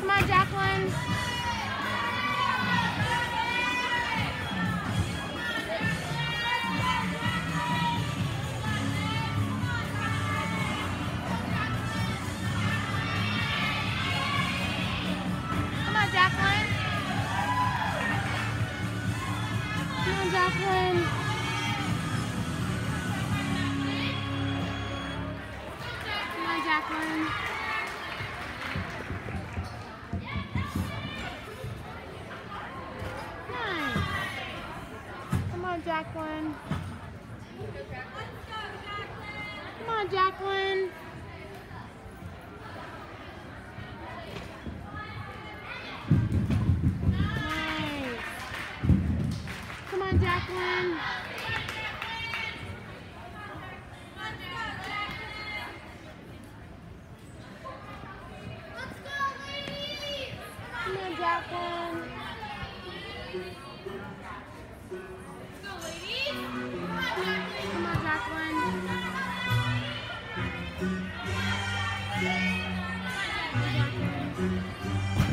Come on, Jaqueline. Come on, Jaqueline. Come on, Jaqueline. Come on, Jaqueline. Nice. Come on, Jaqueline. Come on, Jaqueline. Nice. Come on, Jaqueline. Come on, Jaqueline. Come on, Jaqueline. Come on, Jaqueline.